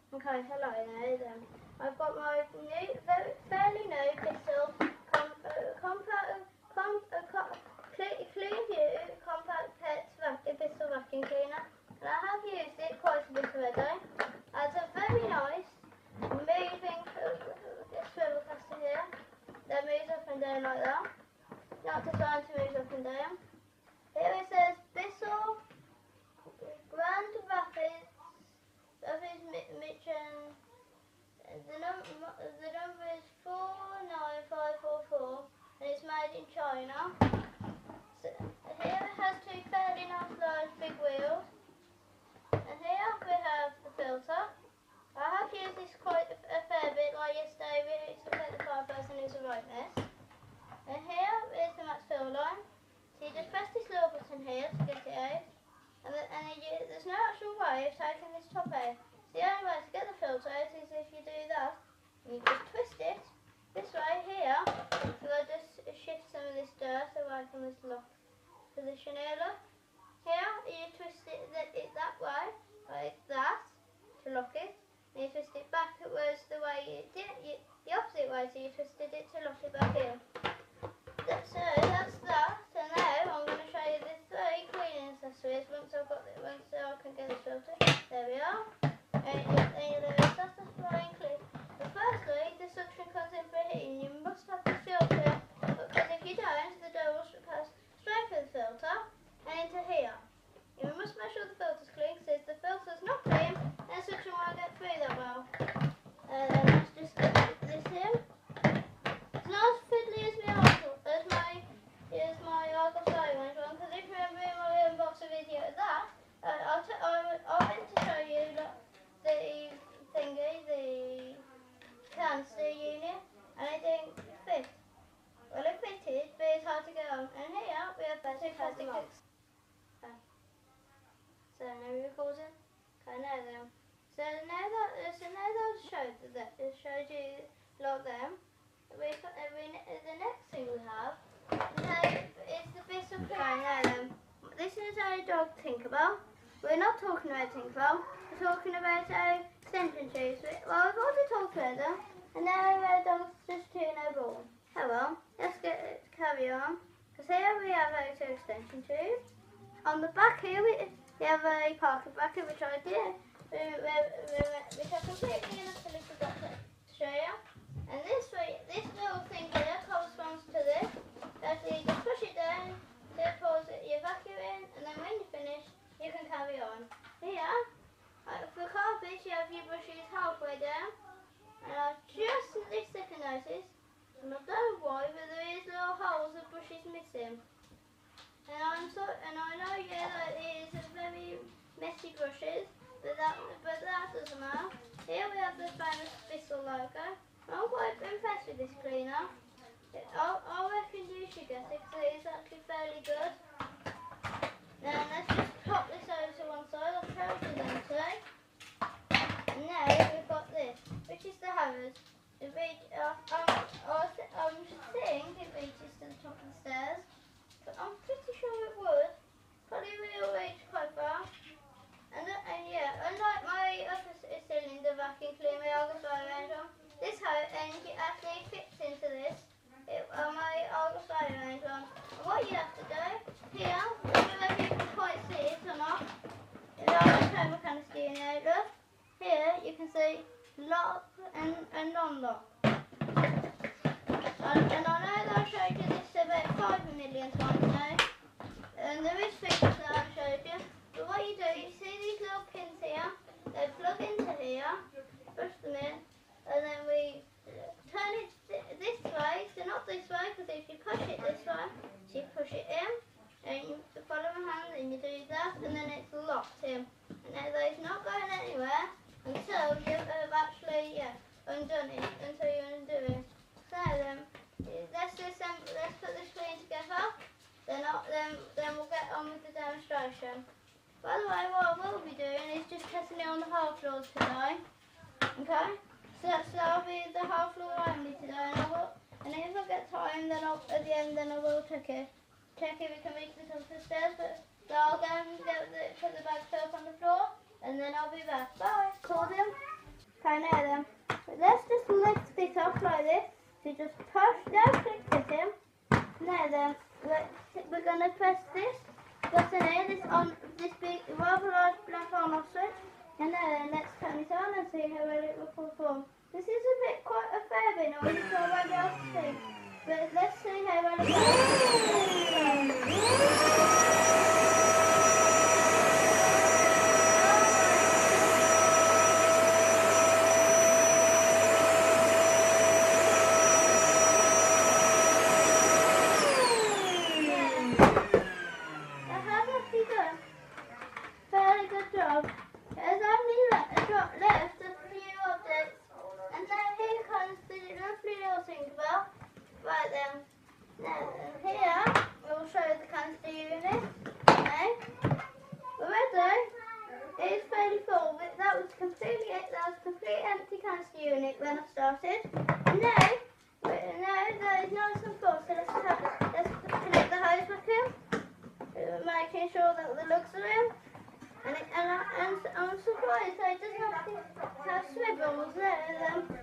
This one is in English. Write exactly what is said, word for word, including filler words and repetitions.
Okay, hello there then. I've got my new, very, fairly new Bissell com, uh, compact, com, uh, com, clean, clean view compact pets vac, Bissell vacuum cleaner, and I have used it quite a bit already. It's a very nice moving uh, swivel caster here that moves up and down like that. Not designed to move up and down. Here it says Bissell Grand Rapids. That is Mitchell. The, num the number is four nine five four four and it's made in China. So here it has two fairly nice large big wheels. And here we have the filter. I have used this quite a, a fair bit, like yesterday we used to take the car person who's a right mess. And here is the max fill line. So you just press this little button here to get it out. And, the, and you, there's no actual way of taking this top out. So the only way to get the filter out is if you do that. And you just twist it this way here. So I just shift some of this dirt away from this lock position here, look. Here you twist it that, it that way, like that, to lock it. And you twist it backwards the way you did it, the opposite way, so you twisted it to lock it back here. That's, uh, that's that. So now I'm going to show you the three cleaning accessories once I've got it, once I can get this filter. There we are. And, and there is satisfying clean. But firstly, the suction comes in for heating. You must have the filter, because if you don't, the door will pass straight through the filter and into here. You must make sure the filter's clean, because if the filter's not clean, then the suction won't get through that well. And then let's just get this in. It's not as fiddly as my as my as my Argos Iron one, because if you remember in my unboxing video of that, uh, I'll t I, I meant to show you the, the thingy, the canister unit, and it didn't fit. Well, it fitted, but it's hard to get on. And here we have two plastic hooks. Okay. So now we're recording. Okay, now then. So now that so now that I've showed that it showed you like them. We, we, the next thing we have now is the Bissell cleaner. Now then, this is our dog Tinkerbell. We're not talking about Tinkerbell, we're talking about our extension tubes. Well, we've already talked about them, and now our dog's just chewing our ball. Oh well, let's get carry on. Because here we have our two extension tubes. On the back here we, we have a parking bracket, which I did, which I completely enough to lift up to show you. And this way, this little thing here corresponds to this. Actually, you just push it down, to pause it, you vacuum in, and then when you finish, you can carry on. Here, uh, for carpets, you have your brushes halfway down. And I just at this second notice, and I don't know why, but there is little holes of brushes missing. And I'm so, and I know, yeah, that it is a very messy brushes, but that, but that doesn't matter. Here we have the famous Bissell logo. I'm quite impressed with this cleaner. I, I reckon you should get it, because it is actually fairly good. Now let's just pop this over to one side. I'll show it to them today. And now we've got this, which is the hammers. It reach, uh, um, I th I'm think it reaches to the top of the stairs, but I'm pretty sure it would. Probably will reach quite far. And, uh, and yeah, unlike my other cylinder vacuum cleaner, Argos Iron one, this hose and it actually fits into this. It, uh, my Argos Iron one. And what you have to do here, I don't know if you can quite see it or not. The Argos Iron canister unit. Look here, you can see lock and, and non-lock. And, and I know that I showed you this about five million times now. And there is features that I've showed you. But what you do, you see these little pins here, they plug into here, push them in, and then we turn it this way, so not this way, because if you push it this way, so you push it in, and you follow my hand, and you do that, and then it's locked in. And now it's not going anywhere until you have actually, yeah, undone it, until you undo it. So then, let's, just, um, let's put this screen together, then, then, then we'll get on with the demonstration. By the way, what I will be doing is just testing it on the hard floors today. Okay? So that's, that'll be the hard floor only today. And, I will, and if I get time, then I'll, at the end, then I will check it. Check if we can reach the top of the stairs. But so I'll go and get the, put the bag up on the floor, and then I'll be back. Bye. Call them. know them. But let's just lift it up like this. So just push, don't click it in. Now then, we're, we're going to press this button here, this on this big rather large black on off switch. And now then, let's turn it on and see how well it will perform. This is a bit quite a fair bit noise, so I won't be able to see. But let's see how well it goes. Right then, now here we'll show you the canister unit. Okay, we're ready. It's fairly full. That was completely that was completely empty canister unit when I started. Now, now that is nice and full. So let's let's connect the hose back in, making sure that the lugs are in. And it, and, and I'm surprised that it doesn't have to have swivels there. Um,